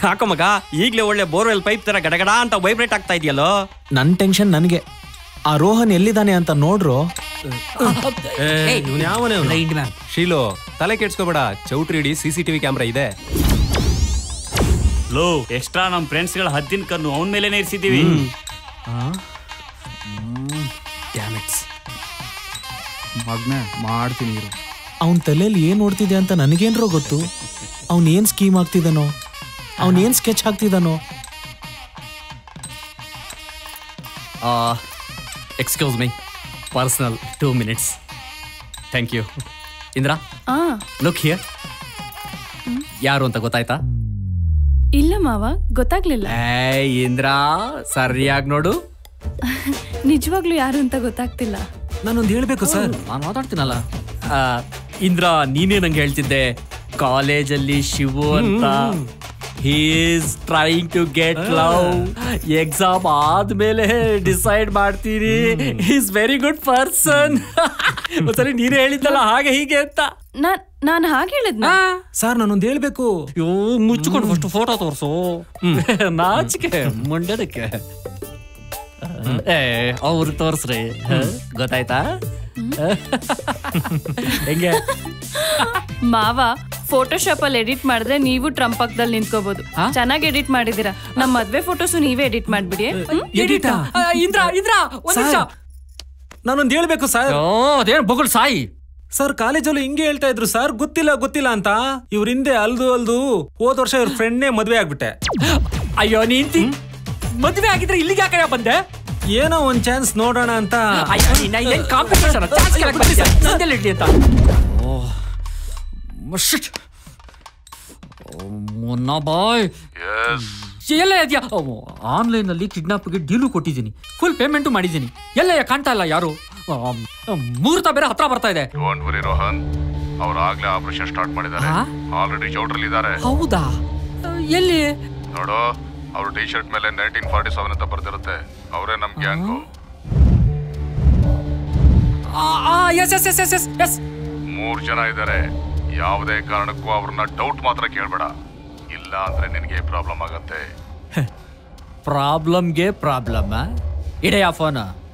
ಯಾಕೋ ಮಗ ಈಗಲೇ ಒಳ್ಳೆ ಬೋರ್ವೆಲ್ ಪೈಪ್ ತರ ಗಡಗಡ ಅಂತ ವೈಬ್ರೇಟ್ ಆಗ್ತಾ ಇದೆಯಲ್ಲೋ. ನನ್ ಟೆನ್ಷನ್ ನನಗೆ. ಆ ರೋಹನ್ ಎಲ್ಲಿದ್ದಾನೆ ಅಂತ ನೋಡ್ರು. ಶೀಲು ತಲೆ ಕೆಡ್ಸ್ಕೋಬೇಡ, ಚೌಟ್ರಿ ಹಿಡಿ, CCTV ಕ್ಯಾಮ್ರಾ ಇದೆ. ಲೋ ಎಕ್ಸ್ಟ್ರಾ ನಮ್ ಫ್ರೆಂಡ್ಸ್ ಗಳ ಹದ್ದಿನ ಕಣ್ಣು ಅವನ ಮೇಲೆ ಇರಿಸಿದೀವಿ. ಮಗ್ನೆ ಮಾಡ್ತೀನಿ ಇರು. ಅವನ್ ತಲೆಯಲ್ಲಿ ಏನ್ ನೋಡ್ತಿದೆ ಅಂತ ನನಗೇನ್ರೋ ಗೊತ್ತು. ಅವನ್ ಏನ್ ಸ್ಕೀಮ್ ಆಗ್ತಿದಾನೋ, ಅವನ್ ಏನ್ ಸ್ಕೆಚ್ ಹಾಕ್ತಿದಾನೋ. Excuse me, personal 2 minutes. Thank you. Indra, look here. ಯಾರು ಅಂತ ಗೊತ್ತಾಯ್ತಾ? ಇಲ್ಲ ಮಾವ, ಗೊತ್ತಾಗ್ಲಿಲ್ಲ. ಇಂದ್ರಾ, ಸರಿಯಾಗಿ ನೋಡು. ನಿಜವಾಗ್ಲೂ ಯಾರು ಅಂತ ಗೊತ್ತಾಗ್ತಿಲ್ಲ. ನಾನೊಂದು ಹೇಳ್ಬೇಕು ಸರ್. ನಾನು ಮಾತಾಡ್ತೀನಲ್ಲ. ಇಂದ್ರಾ, ನೀನೇ ನಂಗೆ ಹೇಳ್ತಿದ್ದೆ ಕಾಲೇಜಲ್ಲಿ ಶಿವು ಅಂತ. He is trying to get love. Exam ಆದ್ಮೇಲೆ ಡಿಸೈಡ್ ಮಾಡ್ತೀನಿ. Is very good person. ಒಂದ್ಸರಿ ನೀನೇ ಹೇಳಿದ್ದಲ್ಲ ಹಾಗೆ ಹೀಗೆ ಅಂತ. ನಾನು ಹಾಗೆ ಹೇಳಿದ್ನ? ಸರ್ ನಾನೊಂದು ಹೇಳ್ಬೇಕು. ಮುಚ್ಚಿಕೊಂಡು ಫಸ್ಟ್ ಫೋಟೋ ತೋರ್ಸು. ನಾಚಿಕೆ ಮುಂಡದಕ್ಕೆ. ಅವ್ರು ತೋರ್ಸ್ರಿ. ಗೊತ್ತಾಯ್ತಾ? ಹೆಂಗೆ ಮಾವ, ಫೋಟೋಶಾಪ್ ಅಲ್ಲಿ ಎಡಿಟ್ ಮಾಡಿದ್ರೆ ನೀವು ಟ್ರಂಪ್ ಪಕ್ಕದಲ್ಲಿ ನಿಂತ್ಕೋಬಹುದು. ಚೆನ್ನಾಗಿ ಎಡಿಟ್ ಮಾಡಿದೀರಾ. ನಮ್ಮ ಮದ್ವೆ ಫೋಟೋಸು ನೀವೇ ಎಡಿಟ್ ಮಾಡ್ಬಿಡಿ. ಇಂದ್ರಾ, ನಾನೊಂದು ಹೇಳ್ಬೇಕು ಸರ್. ಅದೇನು ಬೊಗಳು ಸಾಯಿ. ಸರ್ ಕಾಲೇಜಲ್ಲೂ ಹಿಂಗೆ ಹೇಳ್ತಾ ಇದ್ರು ಸರ್, ಗೊತ್ತಿಲ್ಲ ಅಂತ. ಇವ್ರ ಹಿಂದೆ ಅಲ್ದು ಹೋದ ವರ್ಷ ಇವ್ರ ಫ್ರೆಂಡ್ನೇ ಮದ್ವೆ ಆಗ್ಬಿಟ್ಟೆ. ಅಯ್ಯೋ, ನೀಂತಿ ಮದ್ವೆ ಆಗಿದ್ರೆ ಇಲ್ಲಿಗೆ ಯಾಕೆ ಬಂದೆ? ಏನೋ ಒಂದ್ ಚಾನ್ಸ್ ನೋಡೋಣ ಅಂತ. ಎಲ್ಲ ಇದೆಯಾ? ಆನ್ಲೈನ್ ಅಲ್ಲಿ ಕಿಡ್ನಾಪ್ಗೆ ಡೀಲು ಕೊಟ್ಟಿದ್ದೀನಿ, ಫುಲ್ ಪೇಮೆಂಟ್ ಮಾಡಿದ್ದೀನಿ. ಎಲ್ಲ ಕಾಣ್ತಾ ಇಲ್ಲ ಯಾರು. ಮುಹೂರ್ತ ಬೇರೆ ಹತ್ರ ಬರ್ತಾ ಇದೆ. ರೋಹನ್ ಅವ್ರು ಆಗ್ಲೇ ಆಪರೇಷನ್ ಸ್ಟಾರ್ಟ್ ಮಾಡಿದ್ದಾರೆ. ಆಲ್ರೆಡಿ ಚೌಟ್ರಲ್ಲಿ ಇದ್ದಾರೆ. ಹೌದಾ? ಎಲ್ಲಿ ನೋಡು, ಅವ್ರ ಟಿ ಶರ್ಟ್ ಮೇಲೆ 1947 ಅಂತ ಬರ್ದಿರುತ್ತೆ. ಅವರೇ ನಮ್ ಗ್ಯಾಂಗು. ಎಸ್ 3 ಜನ ಇದ್ದಾರೆ. ಯಾವುದೇ ಕಾರಣಕ್ಕೂ ಅವ್ರನ್ನ ಡೌಟ್ ಮಾತ್ರ ಕೇಳ್ಬೇಡ, ಇಲ್ಲ ಅಂದ್ರೆ ನಿನಗೆ ಪ್ರಾಬ್ಲಮ್ ಆಗತ್ತೆ. ಪ್ರಾಬ್ಲಮ್ಗೆ ಪ್ರಾಬ್ಲಮ್. ಇಡೆಯಾ ಫೋನ್.